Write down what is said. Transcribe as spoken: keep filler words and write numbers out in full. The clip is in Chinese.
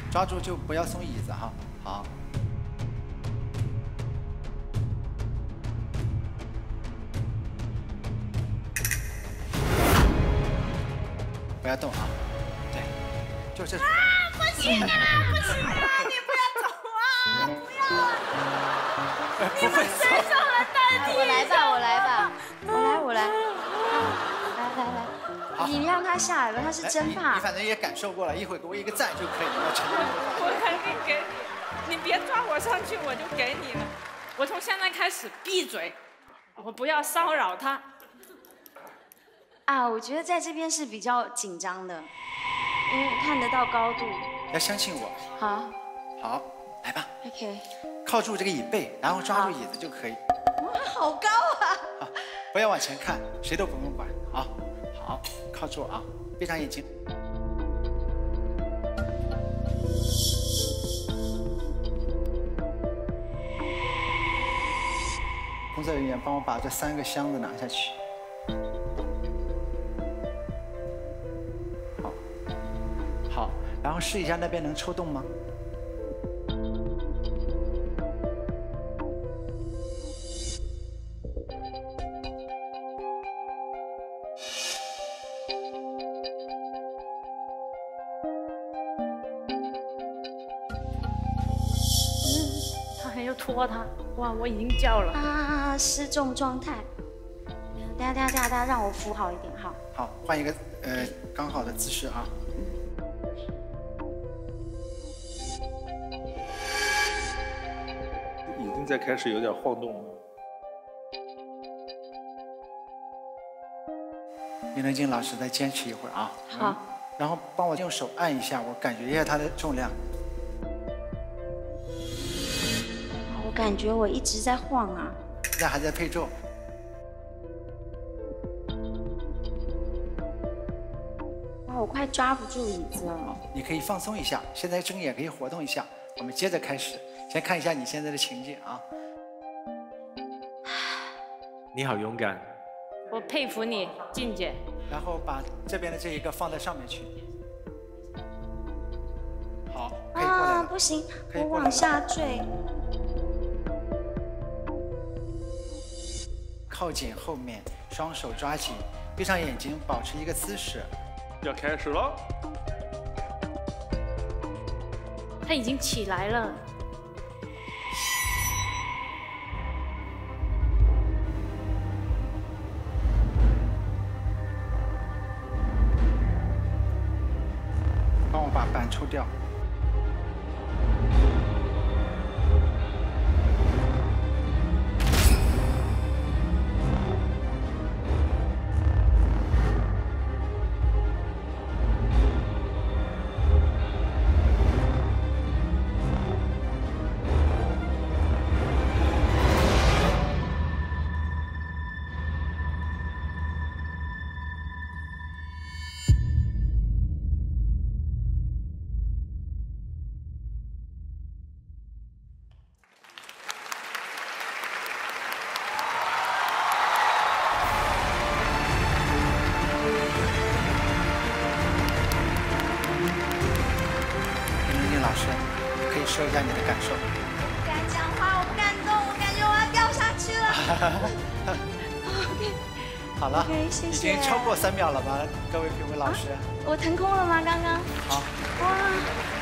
抓住就不要松椅子哈。好。不要动啊！对，就这种。 啊，不行啊，不行啊！你不要走啊！不要啊！你们谁上来代替？ 我来吧，我来吧，我来，我来。来来来，你让他下来吧，他是真怕。 你反正也感受过了，一会儿给我一个赞就可以了。 我肯定给你，你别抓我上去，我就给你了。我从现在开始闭嘴，我不要骚扰他。 啊，我觉得在这边是比较紧张的，因为看得到高度。 要相信我。 好。 好，来吧。 OK。 靠住这个椅背，然后抓住椅子就可以。 哇，好高啊！ 好，不要往前看，谁都不用管。好，好，靠住啊，闭上眼睛。工作人员，帮我把这三个箱子拿下去。 然后试一下那边能抽动吗？ 嗯，他还要拖他，哇，我已经叫了啊，失重状态。大家大家大家让我扶好一点，好。 好，换一个呃刚好的姿势啊。 再开始有点晃动了。 林能静老师再坚持一会儿啊。 好。 然后帮我用手按一下，我感觉一下它的重量。 我感觉我一直在晃啊。 现在还在配重。 哇，我快抓不住椅子了。 你可以放松一下，现在睁眼可以活动一下。我们接着开始。 先看一下你现在的情景啊！ 你好勇敢， 我佩服你，静姐。 然后把这边的这一个放在上面去。好，可以过来了。 啊，不行，我往下坠。 靠紧后面，双手抓紧，闭上眼睛，保持一个姿势。 要开始了。 他已经起来了。 帮我把板抽掉。说一下你的感受。 我不敢讲话，我不敢动，我感觉我要掉下去了。OK， 好了， okay, 谢谢。 已经超过三秒了吧，各位评委老师。 啊、我腾空了吗？刚刚？ 好。 哇。